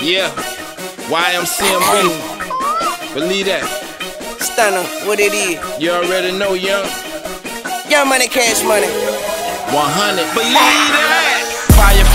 Yeah, YMCMB. Believe that. Stunner, what it is. You already know, young. Young money, cash money. 100. Believe that. Fire